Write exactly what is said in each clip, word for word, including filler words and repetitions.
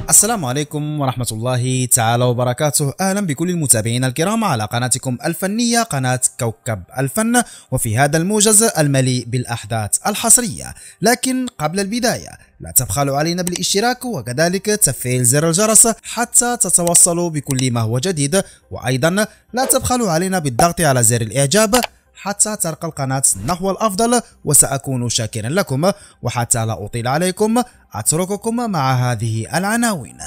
السلام عليكم ورحمة الله تعالى وبركاته. أهلا بكل المتابعين الكرام على قناتكم الفنية قناة كوكب الفن، وفي هذا الموجز المليء بالأحداث الحصرية. لكن قبل البداية لا تبخلوا علينا بالاشتراك وكذلك تفعيل زر الجرس حتى تتوصلوا بكل ما هو جديد، وأيضا لا تبخلوا علينا بالضغط على زر الإعجاب حتى ترقى القناة نحو الأفضل، وسأكون شاكرا لكم. وحتى لا أطيل عليكم أترككم مع هذه العناوين.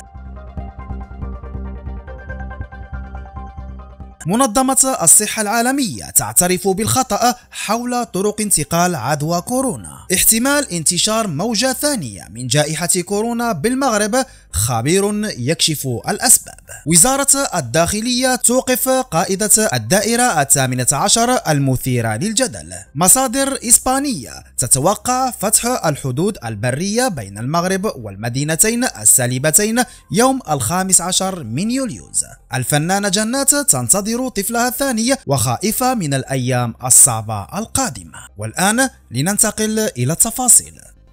منظمة الصحة العالمية تعترف بالخطأ حول طرق انتقال عدوى كورونا. احتمال انتشار موجة ثانية من جائحة كورونا بالمغرب، خبير يكشف الأسباب. وزارة الداخلية توقف قائدة الدائرة الثامنة عشر المثيرة للجدل. مصادر إسبانية تتوقع فتح الحدود البرية بين المغرب والمدينتين السالبتين يوم الخامس عشر من يوليوز. الفنانة جنات تنتظر طفلها الثاني وخائفة من الأيام الصعبة القادمة. والآن لننتقل إلى التفاصيل.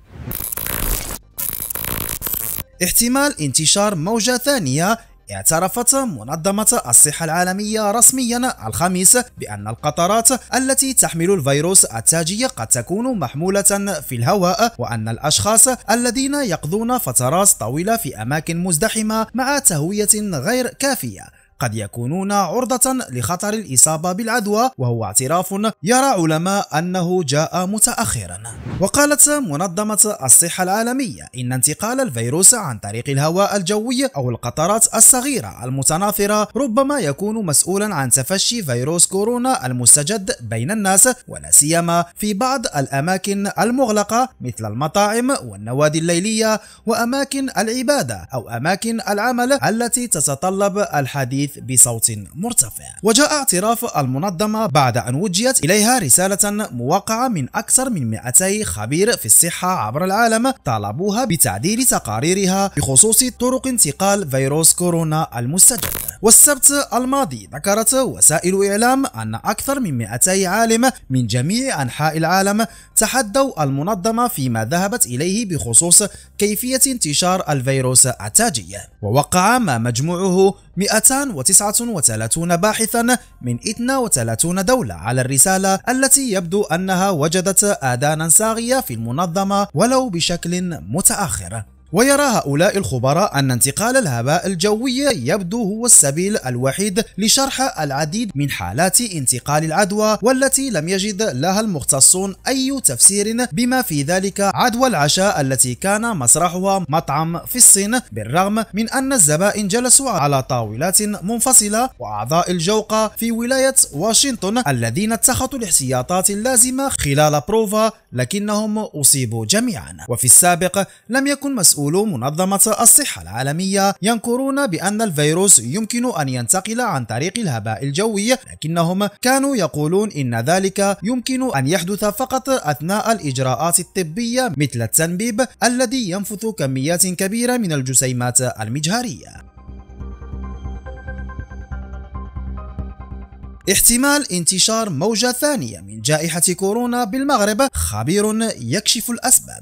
احتمال انتشار موجة ثانية. اعترفت منظمة الصحة العالمية رسميا الخميس بأن القطرات التي تحمل الفيروس التاجي قد تكون محمولة في الهواء، وأن الأشخاص الذين يقضون فترات طويلة في أماكن مزدحمة مع تهوية غير كافية قد يكونون عرضة لخطر الإصابة بالعدوى، وهو اعتراف يرى علماء أنه جاء متأخرا. وقالت منظمة الصحة العالمية إن انتقال الفيروس عن طريق الهواء الجوي أو القطرات الصغيرة المتناثرة ربما يكون مسؤولا عن تفشي فيروس كورونا المستجد بين الناس، ولا سيما في بعض الأماكن المغلقة مثل المطاعم والنوادي الليلية وأماكن العبادة أو أماكن العمل التي تتطلب الحديث بصوت مرتفع. وجاء اعتراف المنظمة بعد أن وجهت إليها رسالة موقعة من أكثر من مئتي خبير في الصحة عبر العالم طالبوها بتعديل تقاريرها بخصوص طرق انتقال فيروس كورونا المستجد. والسبت الماضي ذكرت وسائل إعلام أن أكثر من مئتي عالم من جميع أنحاء العالم تحدوا المنظمة فيما ذهبت إليه بخصوص كيفية انتشار الفيروس التاجي. ووقع ما مجموعه مئتين وتسعة وثلاثين باحثا من اثنتين وثلاثين دولة على الرسالة التي يبدو أنها وجدت آذانا صاغية في المنظمة ولو بشكل متأخر. ويرى هؤلاء الخبراء أن انتقال الهواء الجوي يبدو هو السبيل الوحيد لشرح العديد من حالات انتقال العدوى، والتي لم يجد لها المختصون أي تفسير، بما في ذلك عدوى العشاء التي كان مسرحها مطعم في الصين، بالرغم من أن الزبائن جلسوا على طاولات منفصلة، وأعضاء الجوقة في ولاية واشنطن الذين اتخذوا الاحتياطات اللازمة خلال بروفا لكنهم أصيبوا جميعا. وفي السابق لم يكن مسؤول مسؤولو منظمة الصحة العالمية ينكرون بأن الفيروس يمكن أن ينتقل عن طريق الهواء الجوي، لكنهم كانوا يقولون إن ذلك يمكن أن يحدث فقط أثناء الإجراءات الطبية مثل التنبيب الذي ينفث كميات كبيرة من الجسيمات المجهرية. احتمال انتشار موجة ثانية من جائحة كورونا بالمغرب، خبير يكشف الأسباب.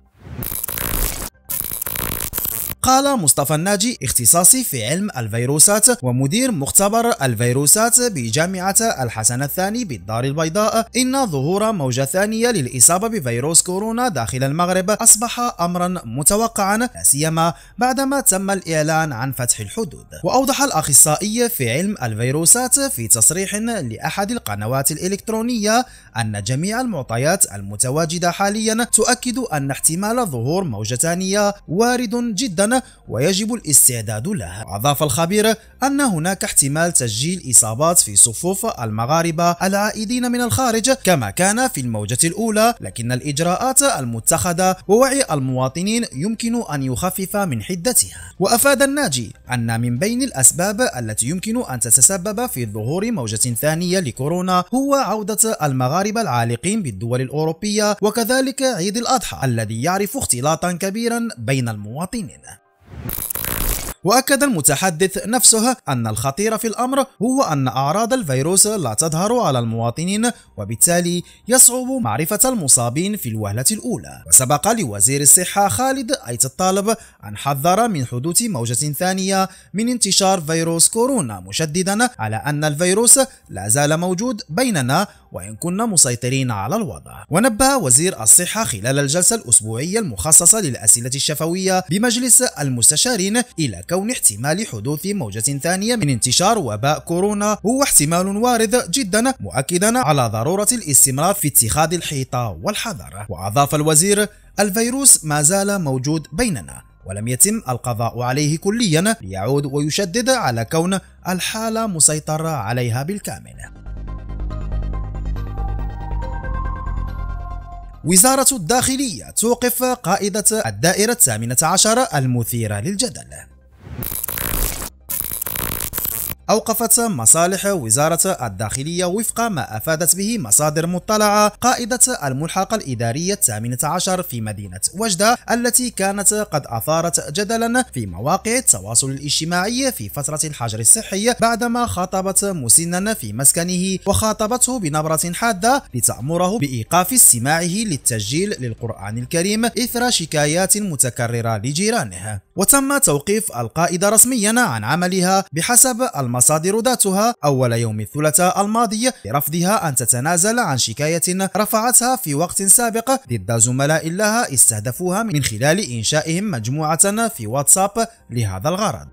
قال مصطفى الناجي اختصاصي في علم الفيروسات ومدير مختبر الفيروسات بجامعة الحسن الثاني بالدار البيضاء إن ظهور موجة ثانية للإصابة بفيروس كورونا داخل المغرب أصبح أمرا متوقعا، لا سيما بعدما تم الإعلان عن فتح الحدود. وأوضح الأخصائي في علم الفيروسات في تصريح لأحد القنوات الإلكترونية أن جميع المعطيات المتواجدة حاليا تؤكد أن احتمال ظهور موجة ثانية وارد جدا ويجب الاستعداد لها. وأضاف الخبير أن هناك احتمال تسجيل إصابات في صفوف المغاربة العائدين من الخارج كما كان في الموجة الأولى، لكن الإجراءات المتخذة ووعي المواطنين يمكن أن يخفف من حدتها. وأفاد الناجي أن من بين الأسباب التي يمكن أن تتسبب في ظهور موجة ثانية لكورونا هو عودة المغاربة العالقين بالدول الأوروبية، وكذلك عيد الأضحى الذي يعرف اختلاطا كبيرا بين المواطنين. وأكد المتحدث نفسه أن الخطير في الأمر هو أن أعراض الفيروس لا تظهر على المواطنين، وبالتالي يصعب معرفة المصابين في الوهلة الأولى. وسبق لوزير الصحة خالد أيت الطالب أن حذر من حدوث موجة ثانية من انتشار فيروس كورونا، مشددا على أن الفيروس لا زال موجود بيننا وإن كنا مسيطرين على الوضع. ونبه وزير الصحة خلال الجلسة الأسبوعية المخصصة للأسئلة الشفوية بمجلس المستشارين إلى كون احتمال حدوث موجة ثانية من انتشار وباء كورونا هو احتمال وارد جدا، مؤكدا على ضرورة الاستمرار في اتخاذ الحيطة والحذر. وأضاف الوزير: الفيروس ما زال موجود بيننا ولم يتم القضاء عليه كليا، ليعود ويشدد على كون الحالة مسيطر عليها بالكامل. وزارة الداخلية توقف قائدة الدائرة الثامنة عشر المثيرة للجدل. أوقفت مصالح وزارة الداخلية وفق ما أفادت به مصادر مطلعة قائدة الملحقة الإدارية الثامنة عشر في مدينة وجدة، التي كانت قد أثارت جدلا في مواقع التواصل الاجتماعي في فترة الحجر الصحي، بعدما خاطبت مسنا في مسكنه وخاطبته بنبرة حادة لتأمره بإيقاف استماعه للتسجيل للقرآن الكريم إثر شكايات متكررة لجيرانه. وتم توقيف القائدة رسميا عن عملها بحسب المصادر ذاتها أول يوم الثلاثاء الماضي، لرفضها أن تتنازل عن شكاية رفعتها في وقت سابق ضد زملاء لها استهدفوها من خلال إنشائهم مجموعة في واتساب لهذا الغرض.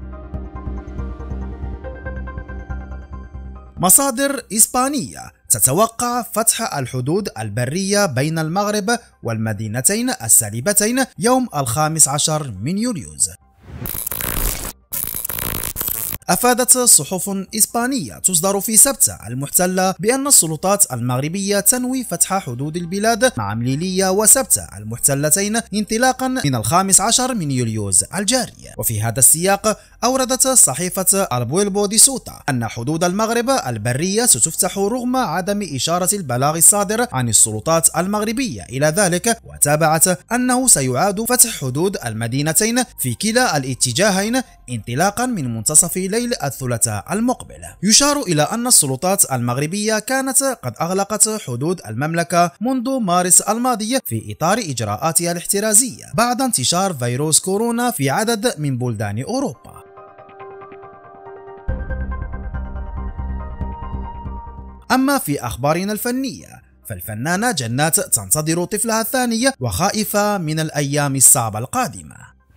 مصادر إسبانية تتوقع فتح الحدود البرية بين المغرب والمدينتين السالبتين يوم الخامس عشر من يوليوز. أفادت صحف إسبانية تصدر في سبتة المحتلة بأن السلطات المغربية تنوي فتح حدود البلاد مع مليلية وسبتة المحتلتين انطلاقا من الخامس عشر من يوليوز الجاري. وفي هذا السياق أوردت صحيفة البويلبو دي سوتا أن حدود المغرب البرية ستفتح رغم عدم إشارة البلاغ الصادر عن السلطات المغربية إلى ذلك، وتابعت أنه سيعاد فتح حدود المدينتين في كلا الاتجاهين انطلاقا من منتصف ليل الثلاثاء المقبل. يشار إلى أن السلطات المغربية كانت قد أغلقت حدود المملكة منذ مارس الماضي في إطار إجراءاتها الاحترازية بعد انتشار فيروس كورونا في عدد من بلدان أوروبا. أما في أخبارنا الفنية، فالفنانة جنات تنتظر طفلها الثاني وخائفة من الأيام الصعبة القادمة.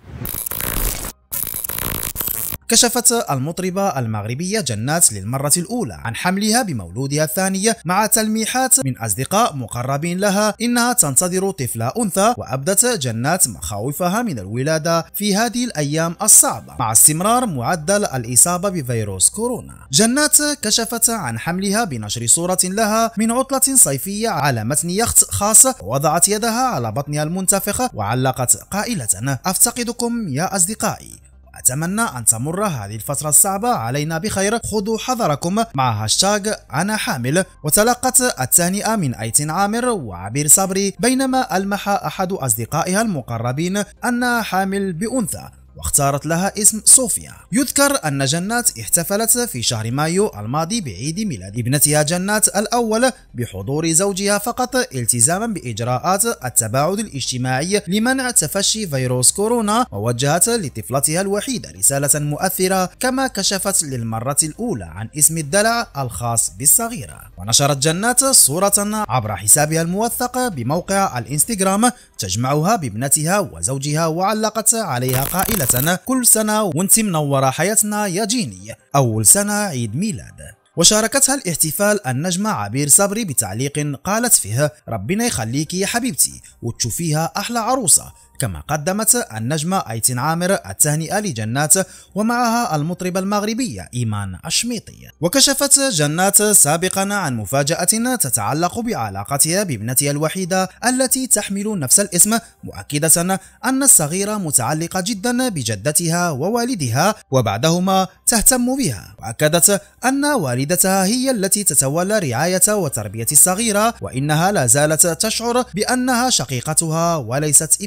كشفت المطربة المغربية جنات للمرة الأولى عن حملها بمولودها الثاني، مع تلميحات من أصدقاء مقربين لها إنها تنتظر طفل أنثى. وأبدت جنات مخاوفها من الولادة في هذه الأيام الصعبة مع استمرار معدل الإصابة بفيروس كورونا. جنات كشفت عن حملها بنشر صورة لها من عطلة صيفية على متن يخت خاص، ووضعت يدها على بطنها المنتفخ وعلقت قائلة: أفتقدكم يا أصدقائي، أتمنى أن تمر هذه الفترة الصعبة علينا بخير، خذوا حذركم، مع هاشتاغ أنا حامل. وتلقت التهنئة من أيتن عامر وعبير صبري، بينما ألمح أحد أصدقائها المقربين أنها حامل بأنثى واختارت لها اسم صوفيا. يذكر أن جنات احتفلت في شهر مايو الماضي بعيد ميلاد ابنتها جنات الأول بحضور زوجها فقط، التزاما بإجراءات التباعد الاجتماعي لمنع تفشي فيروس كورونا، ووجهت لطفلتها الوحيدة رسالة مؤثرة، كما كشفت للمرة الأولى عن اسم الدلع الخاص بالصغيرة. ونشرت جنات صورة عبر حسابها الموثق بموقع الانستغرام تجمعها بابنتها وزوجها، وعلقت عليها قائلة: كل سنة وانت منورة حياتنا يا جيني، أول سنة عيد ميلاد. وشاركتها الاحتفال النجمة عبير صبري بتعليق قالت فيه: ربنا يخليكي يا حبيبتي وتشوفيها أحلى عروسة. كما قدمت النجمة أيتن عامر التهنئة لجنات ومعها المطربة المغربية إيمان الشميطي. وكشفت جنات سابقا عن مفاجأة تتعلق بعلاقتها بابنتها الوحيدة التي تحمل نفس الاسم، مؤكدة أن الصغيرة متعلقة جدا بجدتها ووالدها وبعدهما تهتم بها، وأكدت أن والدتها هي التي تتولى رعاية وتربية الصغيرة، وإنها لا زالت تشعر بأنها شقيقتها وليست ابنتها.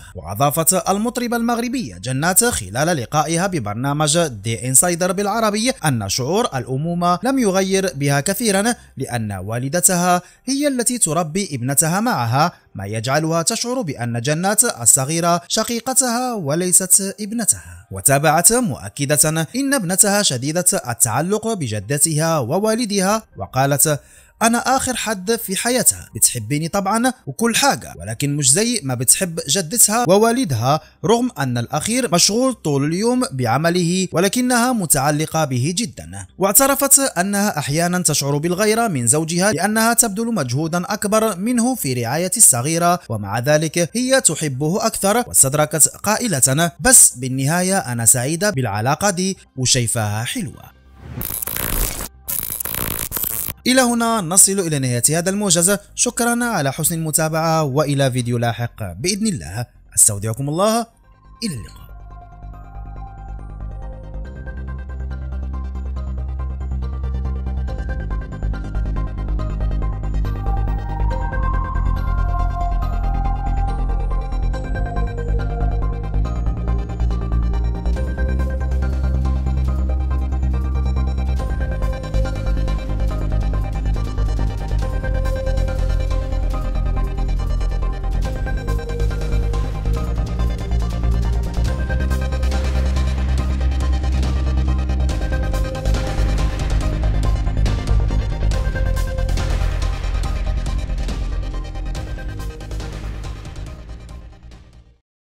وأضافت المطربة المغربية جنات خلال لقائها ببرنامج دي إنسايدر بالعربي أن شعور الأمومة لم يغير بها كثيرا، لأن والدتها هي التي تربي ابنتها معها، ما يجعلها تشعر بأن جنات الصغيرة شقيقتها وليست ابنتها. وتابعت مؤكدة إن ابنتها شديدة التعلق بجدتها ووالدها، وقالت: أنا آخر حد في حياتها، بتحبني طبعا وكل حاجة، ولكن مش زي ما بتحب جدتها ووالدها، رغم أن الأخير مشغول طول اليوم بعمله ولكنها متعلقة به جدا. واعترفت أنها أحيانا تشعر بالغيرة من زوجها لأنها تبذل مجهودا أكبر منه في رعاية الصغيرة، ومع ذلك هي تحبه أكثر، واستدركت قائلة: بس بالنهاية أنا سعيدة بالعلاقة دي وشايفاها حلوة. إلى هنا نصل إلى نهاية هذا الموجز، شكرا على حسن المتابعة، وإلى فيديو لاحق بإذن الله. أستودعكم الله، إلى اللقاء.